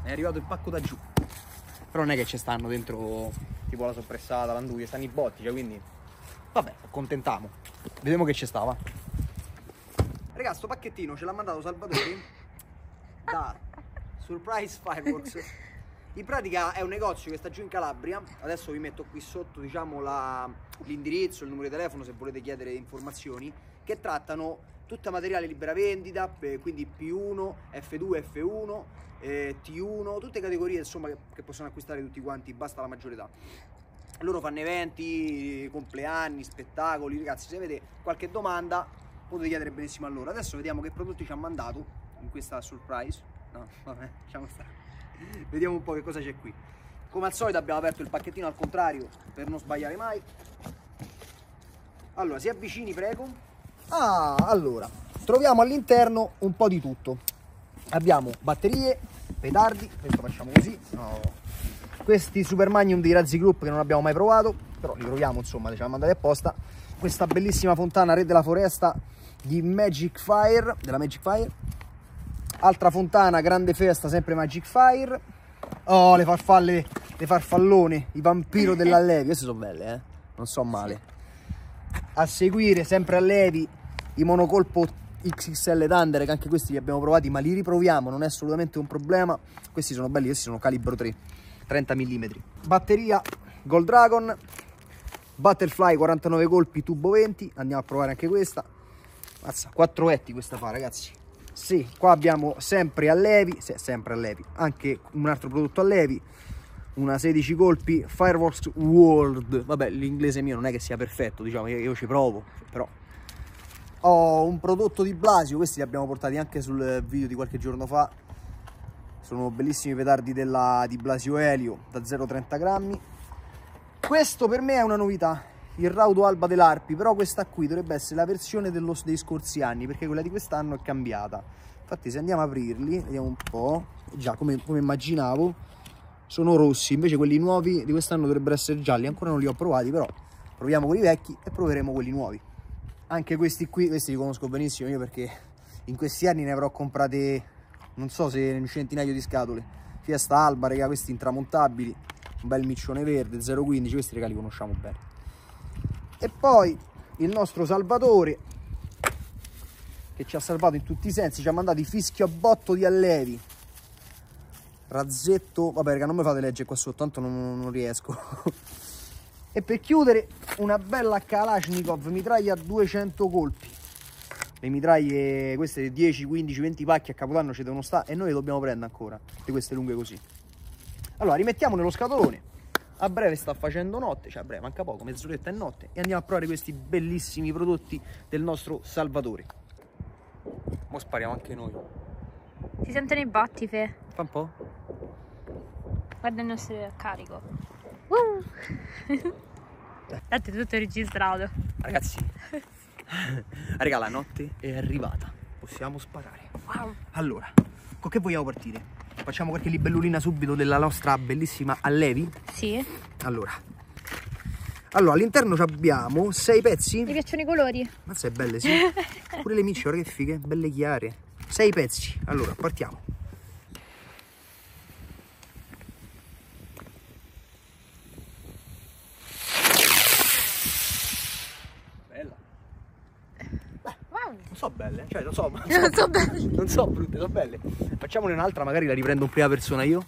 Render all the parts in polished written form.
è arrivato il pacco da giù. Però non è che ci stanno dentro tipo la soppressata, l'anduia, stanno i botti, cioè quindi vabbè, accontentiamo. Vediamo che ci stava. Raga, sto pacchettino ce l'ha mandato Salvatore da Surprise Fireworks. In pratica è un negozio che sta giù in Calabria. Adesso vi metto qui sotto, diciamo, l'indirizzo, il numero di telefono se volete chiedere informazioni, che trattano tutto materiale libera vendita, quindi P1, F2, F1, T1, tutte categorie insomma che possono acquistare tutti quanti, basta la maggiore età. Loro fanno eventi, compleanni, spettacoli. Ragazzi, se avete qualche domanda potete chiedere benissimo a loro. Adesso vediamo che prodotti ci ha mandato in questa surprise. No, vabbè, lasciamo stare. Vediamo un po' che cosa c'è qui. Come al solito abbiamo aperto il pacchettino al contrario per non sbagliare mai. Allora, si avvicini, prego. Allora, troviamo all'interno un po' di tutto. Abbiamo batterie, petardi, questo facciamo così. No. Questi Super Magnum di Razzi Group che non abbiamo mai provato, però li proviamo, insomma, ci hanno mandati apposta. Questa bellissima fontana Re della Foresta di Magic Fire, della Magic Fire. Altra fontana, grande festa, sempre Magic Fire. Oh, le farfalle, le farfallone, i vampiro dell'Allevi. Queste sono belle, non so male. A seguire, sempre Allevi, i monocolpo XXL Thunder, che anche questi li abbiamo provati, ma li riproviamo, non è assolutamente un problema. Questi sono belli, questi sono calibro 3, 30 mm. Batteria Gold Dragon, Butterfly 49 colpi, tubo 20. Andiamo a provare anche questa. Mazza, 4 etti questa fa, ragazzi. Sì, qua abbiamo sempre Allevi, sempre Allevi, anche un altro prodotto Allevi, una 16 colpi Fireworks World. Vabbè, l'inglese mio non è che sia perfetto, diciamo, io ci provo, però. Ho un prodotto di Blasio, questi li abbiamo portati anche sul video di qualche giorno fa. Sono bellissimi petardi di Blasio Elio da 0,30 grammi. Questo per me è una novità, il raudo alba dell'Arpi, però questa qui dovrebbe essere la versione dei scorsi anni, perché quella di quest'anno è cambiata. Infatti se andiamo a aprirli, vediamo un po', già come immaginavo, sono rossi, invece quelli nuovi di quest'anno dovrebbero essere gialli. Ancora non li ho provati, però proviamo quelli vecchi e proveremo quelli nuovi. Anche questi qui, questi li conosco benissimo io, perché in questi anni ne avrò comprate, non so se un centinaio di scatole. Fiesta Alba, raga, questi intramontabili, un bel miccione verde, 0,15, questi regali li conosciamo bene. E poi il nostro Salvatore, che ci ha salvato in tutti i sensi, ci ha mandato i fischio a botto di Allevi, razzetto, vabbè raga, non mi fate leggere qua sotto, tanto non riesco. E per chiudere una bella Kalashnikov mitraglia a 200 colpi. Le mitraglie queste 10, 15, 20 pacchi a Capodanno ci devono stare, e noi le dobbiamo prendere ancora di queste lunghe così. Allora rimettiamo nello scatolone. A breve sta facendo notte, cioè a breve manca poco, mezz'oretta è notte, e andiamo a provare questi bellissimi prodotti del nostro Salvatore. Mo spariamo anche noi. Si sentono i botti, Fe. Fa un po'. Guarda il nostro carico. Tanto è tutto registrato. Ragazzi, raga, la notte è arrivata, possiamo sparare. Wow. Allora, con che vogliamo partire? Facciamo qualche libellulina subito della nostra bellissima Allevi? Sì. Allora all'interno abbiamo 6 pezzi. Mi piacciono i colori. Mazza, è belle, sì. Pure le micce, ora che fighe, belle chiare. 6 pezzi. Allora, partiamo. Bella. Wow. Non so belle, cioè non so. Non so belle. Non so brutte, sono belle. Facciamone un'altra, magari la riprendo in prima persona io.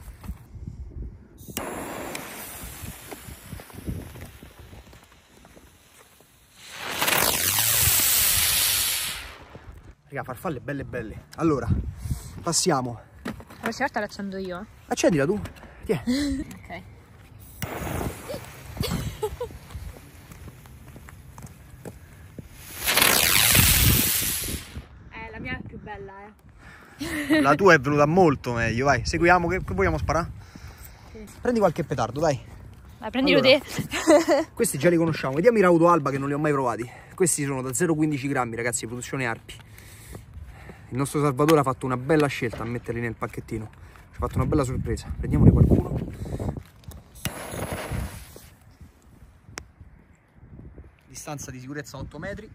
Raga, farfalle belle belle. Allora, passiamo. La prossima volta l'accendo io. Accendila tu. Tiè. Ok. La mia è più bella, La tua è venuta molto meglio, vai. Seguiamo, che vogliamo sparare? Sì. Prendi qualche petardo, dai. Vai, prendilo Allora, te. questi già li conosciamo. Vediamo i raudo alba, che non li ho mai provati. Questi sono da 0,15 grammi, ragazzi, di produzione Arpi. Il nostro Salvatore ha fatto una bella scelta a metterli nel pacchettino. Ci ha fatto una bella sorpresa. Prendiamone qualcuno. Distanza di sicurezza 8 metri.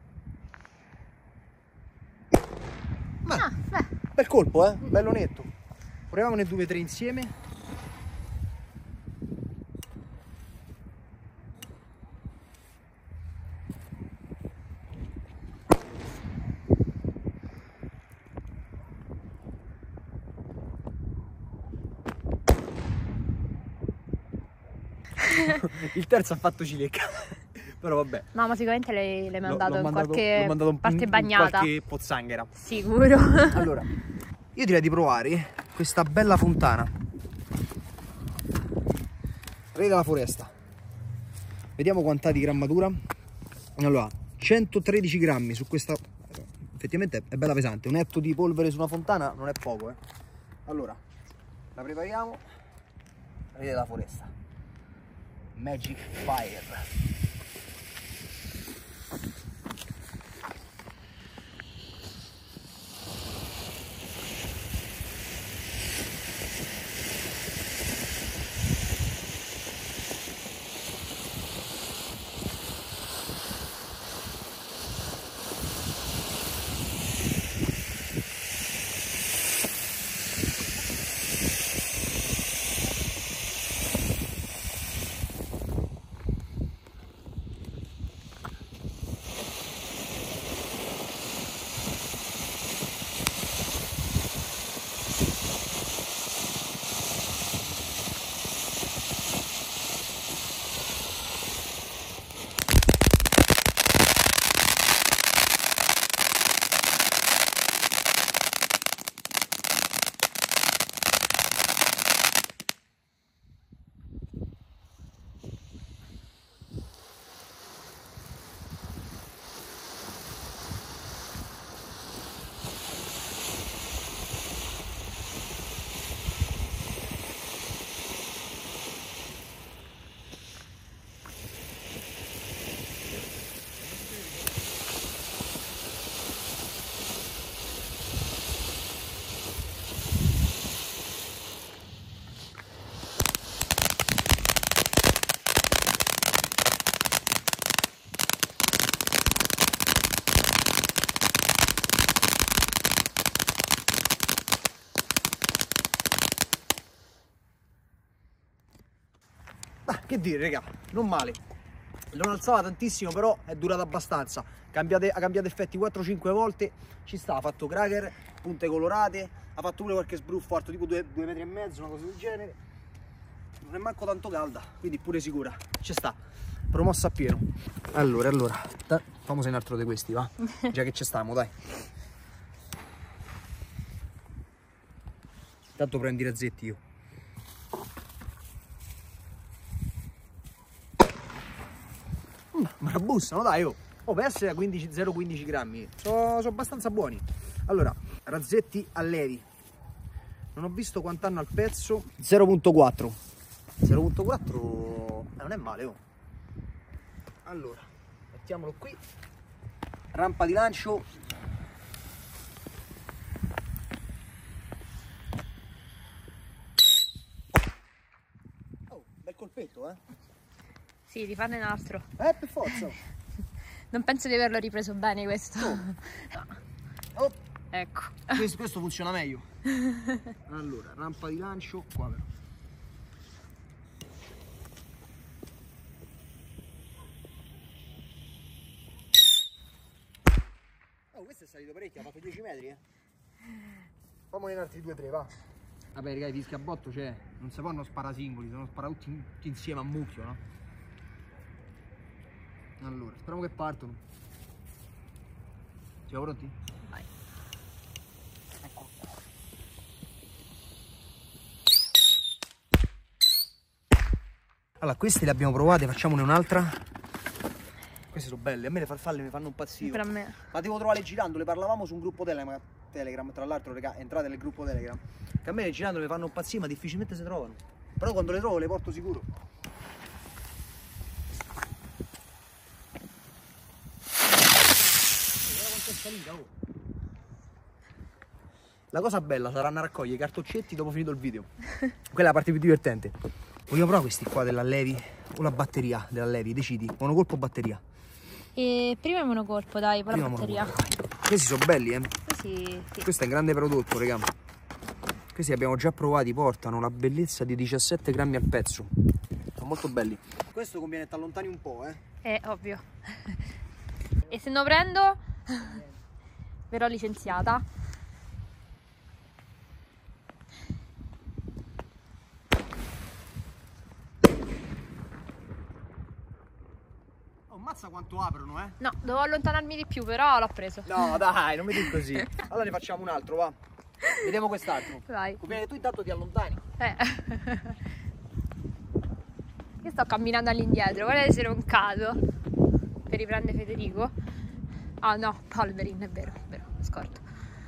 Ma bel colpo, bello netto. Proviamone 2 o 3 insieme. Il terzo ha fatto cilecca. Però vabbè. No, ma sicuramente l'hai mandato L'ho in mandato- qualche l'ho mandato parte in bagnata. qualche pozzanghera. Sicuro. Allora, io direi di provare questa bella fontana. Re della foresta. Vediamo quant'ha di grammatura. Allora, 113 grammi su questa. Effettivamente è bella pesante. Un etto di polvere su una fontana non è poco, eh. Allora, la prepariamo. Re della foresta. Magic Fire. Che dire, raga, non male. Non alzava tantissimo, però è durata abbastanza. Ha cambiato effetti 4-5 volte. Ci sta, ha fatto cracker, punte colorate. Ha fatto pure qualche sbruffo alto tipo 2,5 metri, una cosa del genere. Non è manco tanto calda, quindi pure sicura. Ci sta, promossa a pieno. Allora, famo un altro di questi, va? Già che ci stiamo, dai. Intanto prendi i razzetti io. Ma la bussano, dai, oh. Oh, per essere a 0,15 grammi sono abbastanza buoni. Allora, razzetti a levi. Non ho visto quant'hanno al pezzo. 0,4. 0,4 non è male, oh. Allora, mettiamolo qui. Rampa di lancio. Oh, bel colpetto, eh. Sì, di farne un altro. Per forza. Non penso di averlo ripreso bene questo. Oh. No. Oh. Ecco. Questo funziona meglio. Allora, rampa di lancio qua però. Oh, questo è salito parecchio, ha fatto 10 metri, eh. Famone in altri 2-3, va. Vabbè, ragazzi, fischi a botto c'è. Non si possono sparare singoli, se non sparare tutti insieme a mucchio, no? Allora, speriamo che partono. Siamo pronti? Vai. Ecco. Allora, queste le abbiamo provate, facciamone un'altra. Queste sono belle, a me le farfalle mi fanno impazzire. Per me. Ma devo trovarle girando, le parlavamo su un gruppo Telegram, tra l'altro, raga, entrate nel gruppo Telegram. Che a me le girando mi fanno impazzire, ma difficilmente si trovano. Però quando le trovo le porto sicuro. La cosa bella saranno a raccogliere i cartoccetti dopo finito il video. Quella è la parte più divertente. Vogliamo provare questi qua della Levi o la batteria della Levi, decidi, monocolpo o batteria? E prima è monocolpo, dai, poi la batteria. Questi sono belli, eh. Sì, sì. Questo è un grande prodotto, raga. Questi abbiamo già provati, portano la bellezza di 17 grammi al pezzo. Sono molto belli. Questo conviene che t'allontani un po', Ovvio. E se non prendo, verrò licenziata. Oh, mazza quanto aprono, No, dovevo allontanarmi di più, però l'ho preso. No, dai, non mi dici così. Allora ne facciamo un altro, va. Vediamo quest'altro. Vai. Conviene che tu intanto ti allontani. Io sto camminando all'indietro, guarda se non cado. Per riprendere Federico. Ah no, Polverin, è vero, scorto.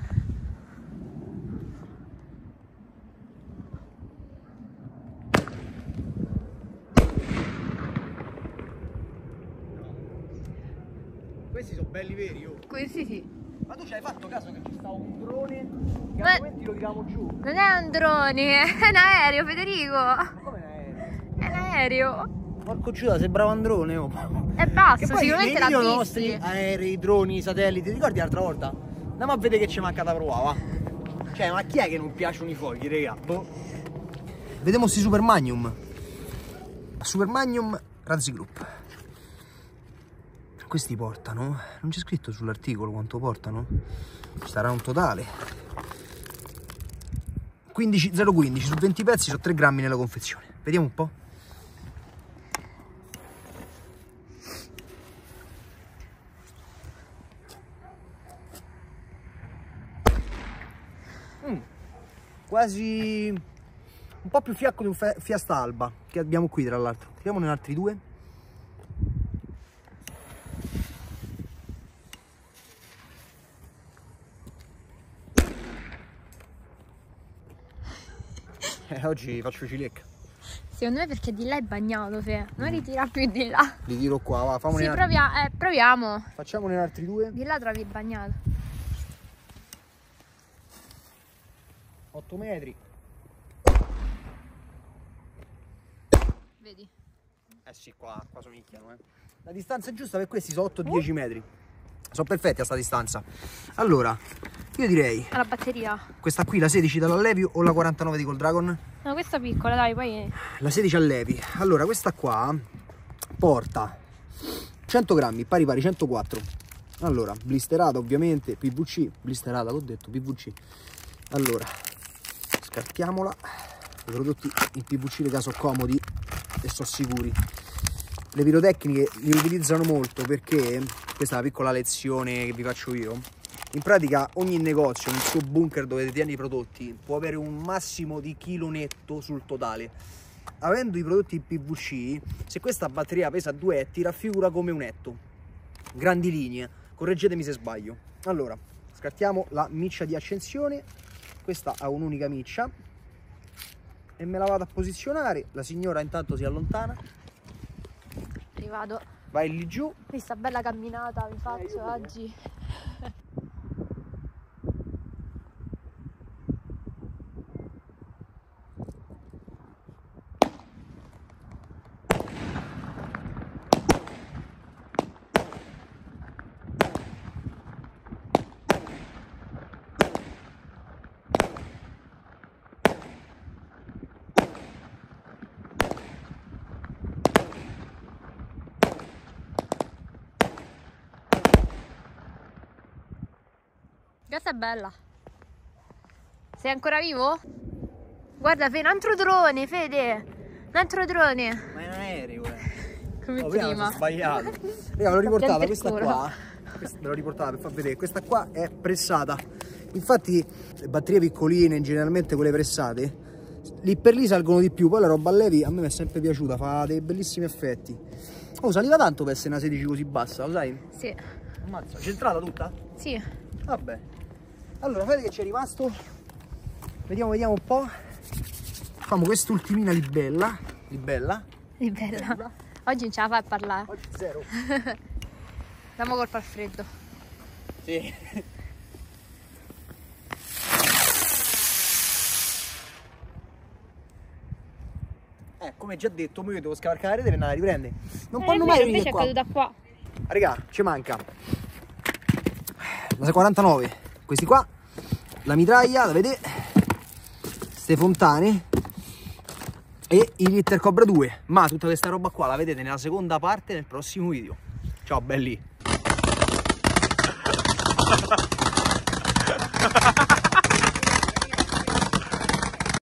Questi sono belli veri, oh. Questi sì. Ma tu ci hai fatto caso che ci sta un drone che Ma- a momenti lo tiriamo giù? Non è un drone, è un aereo, Federico. Ma come un aereo? È un aereo. Porco Giuda, sembrava un drone, oh. È basso, Che poi sicuramente nei video l'ha nostri visto. aerei, droni, satelliti, ti ricordi l'altra volta? Andiamo a vedere che ci manca da provare, va. Cioè, ma chi è che non piacciono i fuochi, raga? Boh. Vediamo sti Super Magnum. Super Magnum Razzi Group. Questi portano, non c'è scritto sull'articolo quanto portano, ci sarà un totale 0,15 su 20 pezzi, sono 3 grammi nella confezione. Vediamo un po'. Quasi un po' più fiacco di un Fiesta Alba che abbiamo qui, tra l'altro. Tiriamone altri due. Oggi faccio cilecca. Secondo me perché di là è bagnato, Fe. Non li tira più di là. Li tiro qua, va, famone Sì, proviamo. facciamone altri due. Di là trovi bagnato. 8 metri. Vedi? Eh sì, qua somigliano, La distanza giusta per questi sono 8-10 metri. Sono perfetti a sta distanza. Allora, io direi Alla batteria. questa qui, la 16 dall'Allevi o la 49 di Gold Dragon? No, questa piccola, dai, poi. La 16 Allevi. Allora, questa qua porta 100 grammi, pari 104. Allora, blisterata ovviamente, PVC, blisterata, l'ho detto, PVC. Allora, scartiamola. I prodotti in PVC, raga, sono comodi e sono sicuri. Le pirotecniche li utilizzano molto perché, questa è una piccola lezione che vi faccio io, in pratica ogni negozio nel suo bunker dove tiene i prodotti può avere un massimo di chilo netto sul totale. Avendo i prodotti in PVC, se questa batteria pesa 2 etti, raffigura come un etto. Grandi linee, correggetemi se sbaglio. Allora, scartiamo la miccia di accensione. Questa ha un'unica miccia e me la vado a posizionare. La signora intanto si allontana. Rivado. Vai lì giù. Questa bella camminata vi faccio oggi. Questa è bella. Sei ancora vivo? Guarda, Fede, un altro drone, Fede. Un altro drone. Ma è un aereo, Come prima prima. sono sbagliato. Raga, ve l'ho riportata questa ancora. qua. Ve l'ho riportata per far vedere. Questa qua è pressata. Infatti le batterie piccoline, generalmente quelle pressate, lì per lì salgono di più. Poi la roba a levi a me mi è sempre piaciuta, fa dei bellissimi effetti. Oh, saliva tanto per essere una 16 così bassa, lo sai? Sì. Ammazza, centrata tutta? Sì. Vabbè. Allora, vedete che c'è rimasto? Vediamo un po'. Facciamo quest'ultimina libella. Bella. Oggi non ce la fai a parlare. Oggi zero. Diamo colpa al freddo. Sì. Come già detto, io devo scavalcare la rete per andare a riprendere. Non fanno mai venire invece è qua. caduta qua. Raga, ci manca la 49, questi qua, la mitraglia, la vedete? ste fontane e i Glitter Cobra 2, ma tutta questa roba qua la vedete nella seconda parte nel prossimo video. Ciao belli.